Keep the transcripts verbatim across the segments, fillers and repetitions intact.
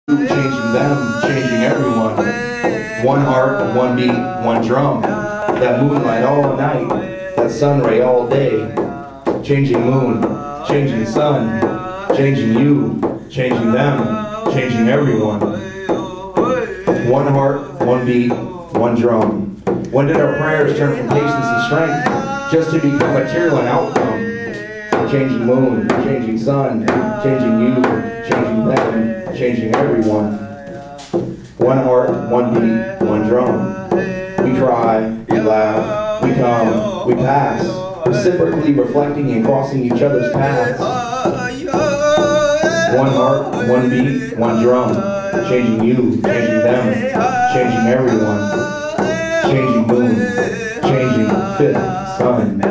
changing them, changing everyone. One heart, one beat, one drum. That moonlight all night, that sun ray all day. Changing moon, changing sun, changing you, changing them, changing everyone. One heart, one beat, one drum. When did our prayers turn from patience and strength just to become material and outcome? Changing moon, changing sun, changing you, changing them, changing everyone. One heart, one beat, one drum. We cry, we laugh, we come, we pass, reciprocally reflecting and crossing each other's paths. One heart, one beat, one drum. Changing you, changing them, changing everyone. Changing moon, changing fifth sun.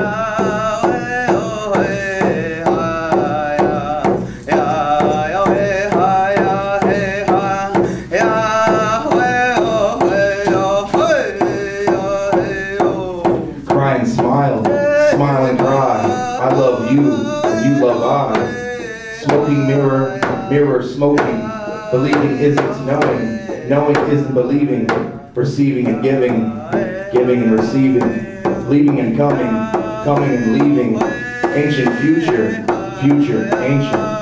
Cry and smile, smile and cry. I love you, and you love I. Smoking mirror, mirror smoking. Believing isn't knowing, knowing isn't believing. Receiving and giving, giving and receiving. Leaving and coming, coming and leaving. Ancient future, future ancient.